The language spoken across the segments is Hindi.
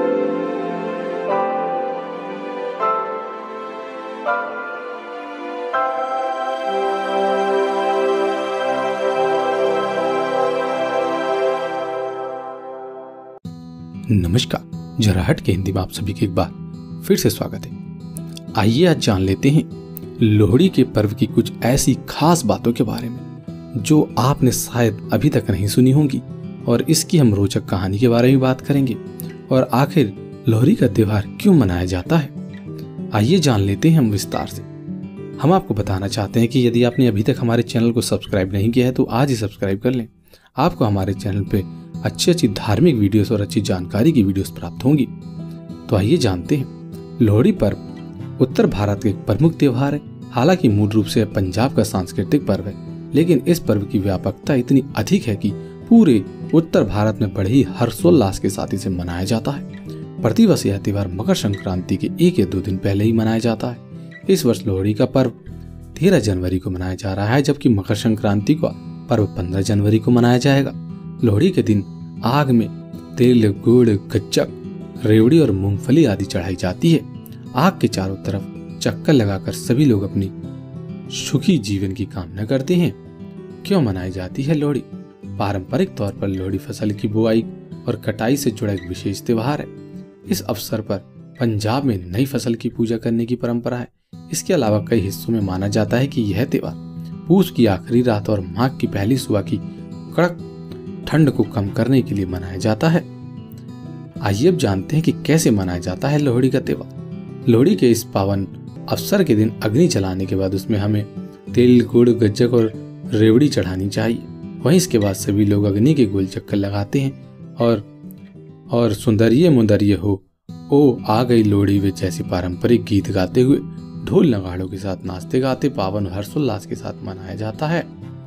नमस्कार, जरा हट के हिंदी में आप सभी के एक बार फिर से स्वागत है। आइए आज जान लेते हैं लोहड़ी के पर्व की कुछ ऐसी खास बातों के बारे में जो आपने शायद अभी तक नहीं सुनी होंगी, और इसकी हम रोचक कहानी के बारे में बात करेंगे और आखिर लोहड़ी का त्योहार क्यों मनाया जाता है। आइए जान लेते हैं हम विस्तार से। हम आपको बताना चाहते हैं कि यदि आपने अभी तक हमारे चैनल को सब्सक्राइब नहीं किया है तो आज ही सब्सक्राइब कर लें। आपको हमारे चैनल पे अच्छी धार्मिक वीडियोस और अच्छी जानकारी की वीडियोस प्राप्त होंगी। तो आइए जानते हैं। लोहड़ी पर्व उत्तर भारत का एक प्रमुख त्योहार है। हालांकि मूल रूप से पंजाब का सांस्कृतिक पर्व है, लेकिन इस पर्व की व्यापकता इतनी अधिक है कि पूरे उत्तर भारत में बड़े ही हर्षोल्लास के साथ इसे मनाया जाता है। प्रतिवर्ष यह त्योहार मकर संक्रांति के 1 या 2 दिन पहले ही मनाया जाता है। इस वर्ष लोहड़ी का पर्व 13 जनवरी को मनाया जा रहा है, जबकि मकर संक्रांति का पर्व 15 जनवरी को मनाया जाएगा। लोहड़ी के दिन आग में तिल, गुड़, गज्जक, रेवड़ी और मूंगफली आदि चढ़ाई जाती है। आग के चारों तरफ चक्कर लगाकर सभी लोग अपनी सुखी जीवन की कामना करते हैं। क्यों मनाई जाती है लोहड़ी? पारंपरिक तौर पर लोहड़ी फसल की बुआई और कटाई से जुड़ा एक विशेष त्योहार है। इस अवसर पर पंजाब में नई फसल की पूजा करने की परंपरा है। इसके अलावा कई हिस्सों में माना जाता है कि यह त्योहार पूस की आखिरी रात और माघ की पहली सुबह की कड़क ठंड को कम करने के लिए मनाया जाता है। आइए अब जानते हैं कि कैसे मनाया जाता है लोहड़ी का त्योहार। लोहड़ी के इस पावन अवसर के दिन अग्नि जलाने के बाद उसमें हमें तिल, गुड़, गज्जक और रेवड़ी चढ़ानी चाहिए। वहीं इसके बाद सभी लोग अग्नि के गोल चक्कर लगाते हैं और सुंदरिये मुंदरिये हो ओ आ गई लोहड़ी वे जैसे पारंपरिक गीत गाते हुए ढोल नगाड़ों के साथ नाचते गाते पावन हर्षोल्लास के साथ मनाया जाता है।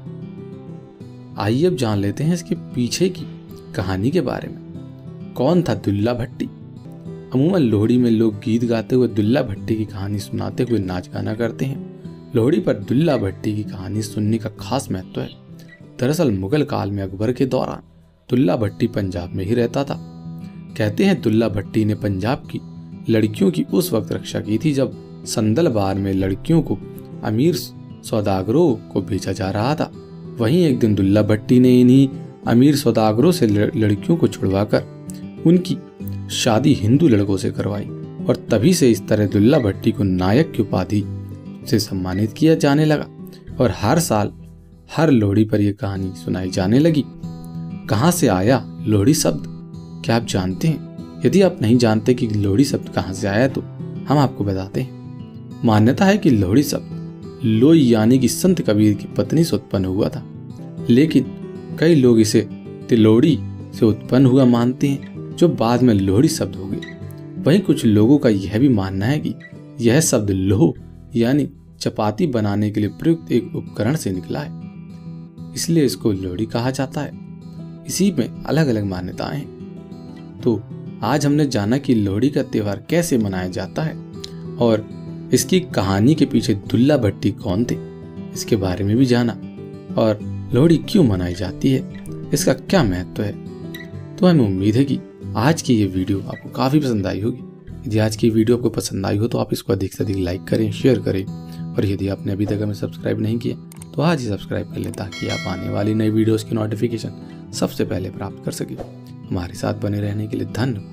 आइए अब जान लेते हैं इसके पीछे की कहानी के बारे में। कौन था दुल्ला भट्टी? अमूमन लोहड़ी में लोग गीत गाते हुए दुल्ला भट्टी की कहानी सुनाते हुए नाच गाना करते हैं। लोहड़ी पर दुल्ला भट्टी की कहानी सुनने का खास महत्व है। दरअसल मुगल काल में अकबर के दौरान दुल्ला भट्टी पंजाब में ही रहता था। कहते हैं दुल्ला भट्टी ने पंजाब की लड़कियों की उस वक्त रक्षा की थी जब संदलबार में लड़कियों को अमीर सौदागरों को बेचा जा रहा था। वहीं एक दिन दुल्ला भट्टी ने इन्हीं अमीर सौदागरों से लड़कियों को छुड़वाकर उनकी शादी हिंदू लड़कों से करवाई, और तभी से इस तरह दुल्ला भट्टी को नायक की उपाधि से सम्मानित किया जाने लगा और हर साल हर लोहड़ी पर यह कहानी सुनाई जाने लगी। कहां से आया लोहड़ी शब्द? क्या आप जानते हैं? यदि आप नहीं जानते कि लोहड़ी शब्द कहां से आया तो हम आपको बताते हैं। मान्यता है कि लोहड़ी शब्द लोई यानी कि संत कबीर की पत्नी से उत्पन्न हुआ था, लेकिन कई लोग इसे तिलोड़ी से उत्पन्न हुआ मानते हैं, जो बाद में लोहड़ी शब्द हो गए। वहीं कुछ लोगों का यह भी मानना है कि यह शब्द लोह यानी चपाती बनाने के लिए प्रयुक्त एक उपकरण से निकला है, इसलिए इसको लोहड़ी कहा जाता है। इसी में अलग अलग मान्यताएं हैं। तो आज हमने जाना कि लोहड़ी का त्योहार कैसे मनाया जाता है और इसकी कहानी के पीछे दुल्ला भट्टी कौन थे, इसके बारे में भी जाना, और लोहड़ी क्यों मनाई जाती है, इसका क्या महत्व है। तो हमें उम्मीद है कि आज की ये वीडियो आपको काफी पसंद आई होगी। यदि आज की वीडियो आपको पसंद आई हो तो आप इसको अधिक से अधिक लाइक करें, शेयर करें, और यदि आपने अभी तक हमें सब्सक्राइब नहीं किया तो आज ही सब्सक्राइब कर लें ताकि आप आने वाली नई वीडियोस की नोटिफिकेशन सबसे पहले प्राप्त कर सकें। हमारे साथ बने रहने के लिए धन्यवाद।